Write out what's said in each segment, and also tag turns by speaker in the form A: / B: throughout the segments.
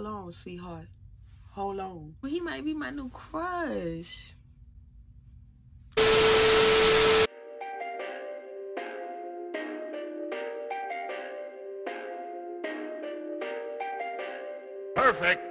A: Hold on, sweetheart. Hold on. Well, he might be my new crush.
B: Perfect.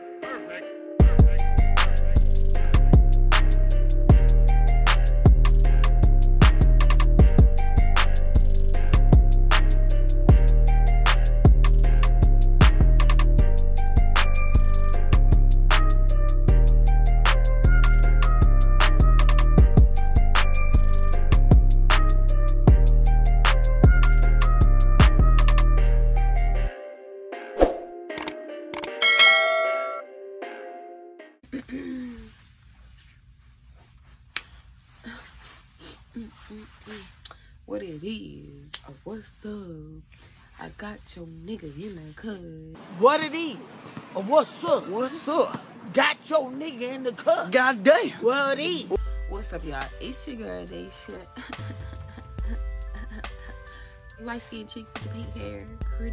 A: What it is? What's up? I got your nigga in the cut.
C: What it is? What's up? What's up? Got your nigga in the cut. Goddamn. What it is?
A: What's up, y'all? It's your girl, Daisha. Light skin chick with the pink hair.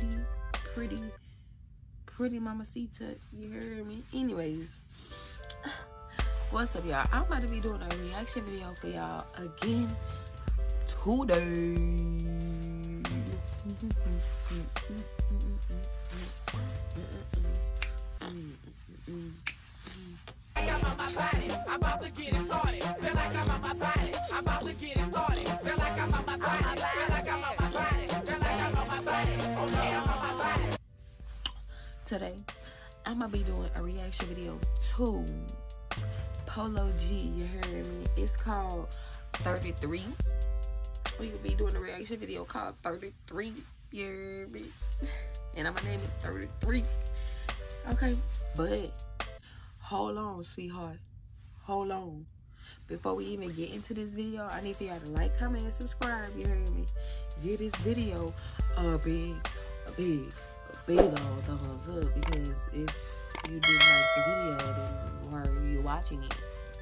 A: Pretty mamacita. You heard me? Anyways. What's up, y'all? I'm about to be doing a reaction video for y'all again today.
D: I'm on my body, I'm about to get it started. Feel like I'm on my body, I'm about to get it started. Feel like I'm on my body, feel like I'm on my body, feel like I'm on my body. Oh yeah, I'm on my body.
A: Today, I'm gonna be doing a reaction video to Polo G, you heard me? It's called 33. We could be doing a reaction video called 33, you heard me? And I'm gonna name it 33. Okay, but hold on, sweetheart. Hold on. Before we even get into this video, I need for y'all to like, comment, and subscribe, you heard me? Give this video a big old thumbs up, because if you didn't like the video, then why are you watching it?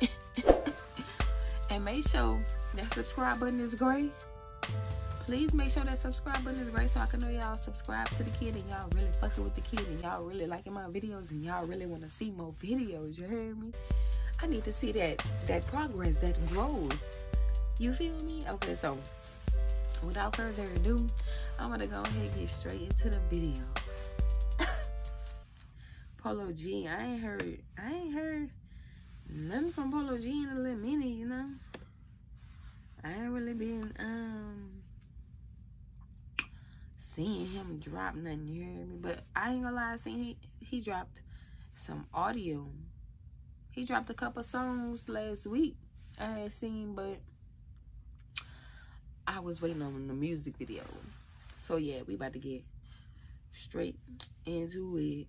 A: And make sure that subscribe button is gray. Please make sure that subscribe button is gray so I can know y'all subscribe to the kid and y'all really fucking with the kid and y'all really liking my videos and y'all really want to see more videos, you heard me? I need to see that progress, that growth. You feel me? Okay, so without further ado, I'm gonna go ahead and get straight into the video. Polo G, I ain't heard nothing from Polo G in a little minute, you know. I ain't really been seeing him drop nothing, you hear me? But I ain't gonna lie, I seen he dropped some audio. He dropped a couple songs last week I had seen, but I was waiting on the music video. So yeah, we about to get straight into it.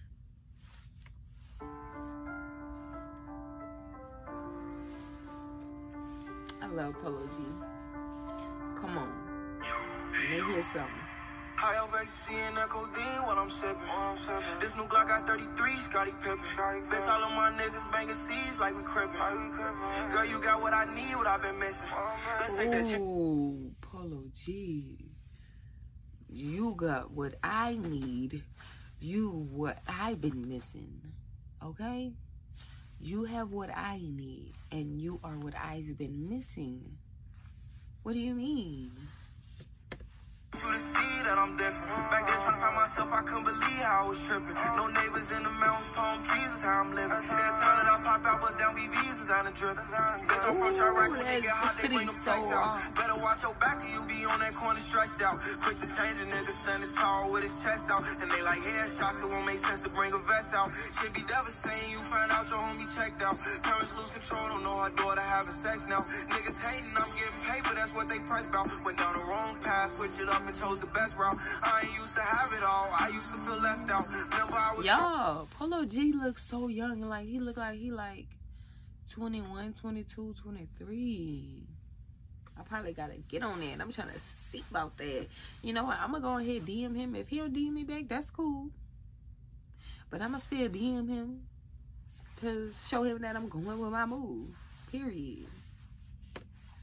A: I love Polo G. Come on. Let me hear something.
E: High off ecstasy and that codeine while I'm sipping. This new Glock got 33, Scotty Pippen. Bitch, all of my niggas banging C's like we crippin'. Girl, you got what I need, what I've been missing. Let's take that chip.
A: Ooh, Polo G. You got what I need. You what I've been missing. Okay? You have what I need, and you are what I've been missing. What do you mean?
E: You to see that I'm different. Back then trying to find myself, I couldn't believe how I was tripping. No neighbors in the mountains, palm trees is how I'm living. That time that I pop out, bust down BVs is out of dripping. Bitch, I'm from Chirac, when they get hot, they bring them texts out. Better watch your back or you be on that corner stretched out. Quick to change a nigga standing tall with his chest out. And they like headshots, it won't make sense to bring a vest out. Shit be devastating, you find out your homie checked out. Parents lose control, don't know her daughter having sex now. Niggas hating, I'm getting paper, that's what they press about. Went down the wrong path, switch it up and chose the best route. I ain't used to have it all. I used to feel left out. Remember I was
A: Yo, Polo G looks so young. Like he look like he like 21, 22, 23. I probably gotta get on that. I'm trying to see about that. You know what? I'm gonna go ahead and DM him. If he don't DM me back, that's cool. But I'm gonna still DM him to show him that I'm going with my move. Period.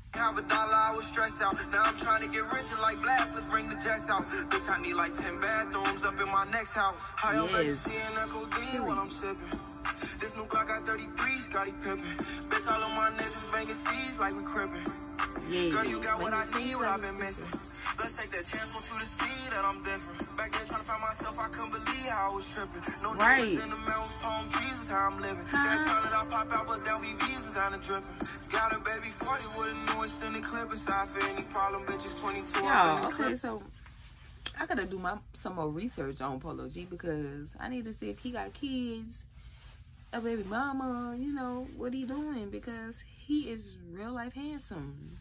E: Have a dollar, I was stressed out. Now I'm trying to get rich and like blast. Let's bring the jets out. Bitch, I need like 10 bathrooms up in my next house. How y'all seeing that codeine while I'm sipping? This new Glock got 33, Scotty Pippen. Bitch, all of my niggas banging C's like we crippin'. Girl, you got what I need, what I've been missing. Let's take that chance, want you to see that I'm different. Back then trying to find myself, I couldn't believe how I was tripping. No difference in the mountains, palm trees is how I'm living. That time that I pop out, bust down VVs is down and dripping. Got a baby 40 with a new extended clip aside for any problem, bitches 22.
A: Yo, okay, so I gotta do some more research on Polo G because I need to see if he got kids, a baby mama, you know, what he doing because he is real life handsome.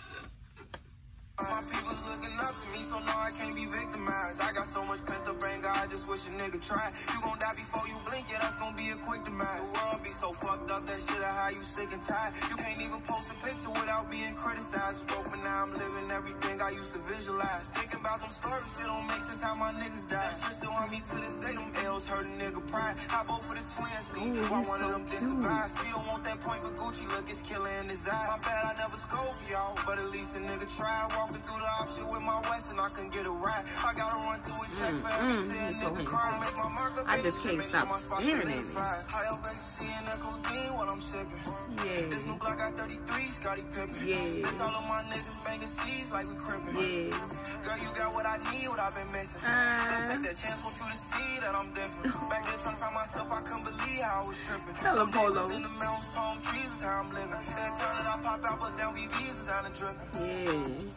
E: My people's looking up to me, so no, I can't be victimized. I got so much pent up anger, I just wish a nigga tried. You gon' die before you blink, yeah, that's gon' be a quick demise. The world be so fucked up, that shit of how you sick and tired. You can't even post a picture without being criticized. Broke, but now I'm living everything I used to visualize. Thinking about them stories, it don't make sense how my niggas died. Shit still on me to this day, them L's hurt a nigga pride. I vote for the twins, me, why one of them didn't survive. She don't want that point for Gucci, look, it's killer in his eye. My bad, I never scored for y'all, but at least a nigga tried. Walking through the option with my West and I can get a ride. I gotta run through a check for every 10 nigga cry. Make my mark up,
A: I just can't stop staring at it.
E: How y'all seeing that codeine while I'm sipping?
A: Yeah.
E: This new Glock got 33, Scotty Pippen.
A: Yeah.
E: Bitch, all of my niggas banging C's like we crippin'.
A: Yeah.
E: Girl, you got what I need, what I've been missing. Let's take that chance, want you to see that I'm different. Back then trying to find myself, I couldn't believe how I was tripping.
A: Tell him, Polo.
E: In the mountains, palm trees is how I'm living. That time that I pop out, bust down VVs is down and dripping.
A: Yeah.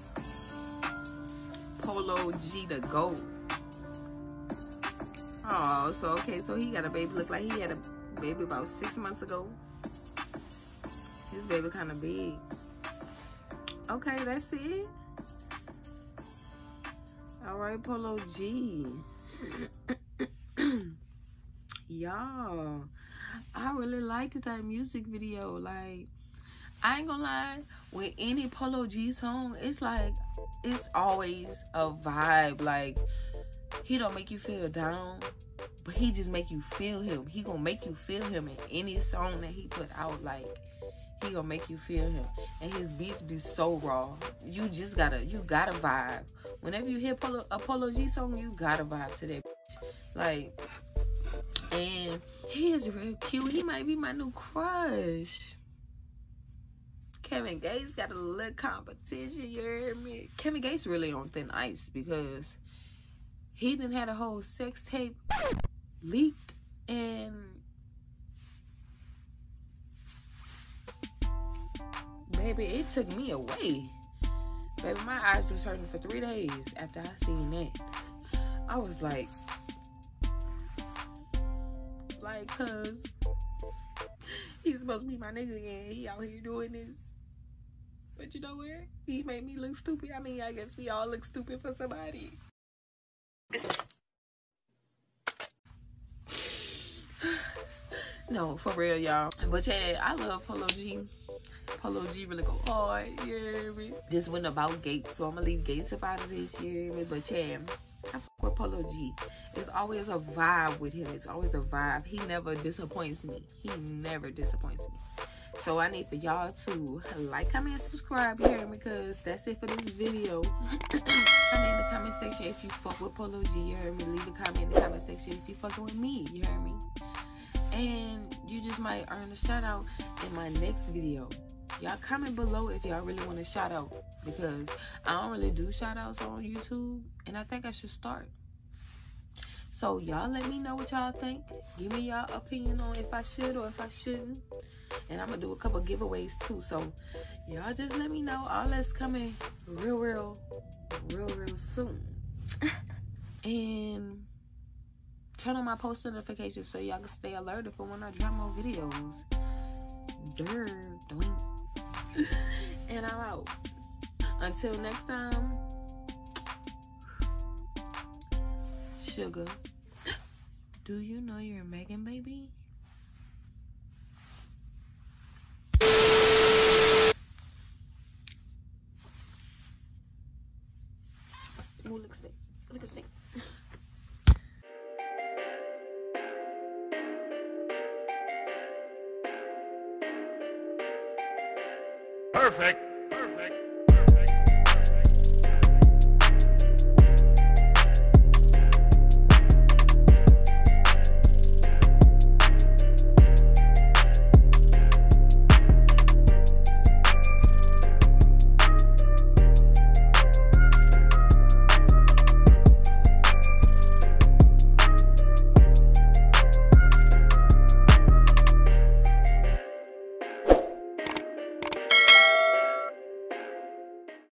A: Polo G the GOAT. Oh, so okay, so he got a baby. Look like he had a baby about 6 months ago. His baby kind of big. Okay, that's it. All right, Polo G. Y'all, I really liked that music video. Like, I ain't gonna lie, with any Polo G song, it's like, it's always a vibe. Like, he don't make you feel down, but he just make you feel him. He gonna make you feel him in any song that he put out. Like, he gonna make you feel him. And his beats be so raw. You just gotta vibe. Whenever you hear a Polo G song, you gotta vibe to that bitch. Like, and he is real cute. He might be my new crush. Kevin Gates got a little competition, you heard me? Kevin Gates really on thin ice because he done had a whole sex tape leaked and baby, it took me away. Baby, my eyes was hurting for 3 days after I seen that. I was like, cause he's supposed to be my nigga and he out here doing this. But you know what? He made me look stupid. I mean, I guess we all look stupid for somebody. No, for real, y'all. But yeah, I love Polo G. Polo G really go hard, you hear me? This went about Gates, so I'm gonna leave Gates up out of this, you hear me? But yeah, I fuck with Polo G. It's always a vibe with him. It's always a vibe. He never disappoints me. He never disappoints me. So I need for y'all to like, comment, and subscribe, you hear me? Because that's it for this video. Comment in the comment section if you fuck with Polo G, you heard me? Leave a comment in the comment section if you fucking with me, you heard me? And you just might earn a shout out in my next video. Y'all comment below if y'all really want a shout out, because I don't really do shout outs on YouTube and I think I should start. So y'all let me know what y'all think. Give me y'all opinion on if I should or if I shouldn't. And I'm gonna do a couple giveaways too. So y'all just let me know. All that's coming real soon. And turn on my post notifications so y'all can stay alerted for when I drop more videos. Doink. And I'm out. Until next time. Sugar, do you know you're Megan, baby? Ooh, look at that. Look at that.
B: Perfect.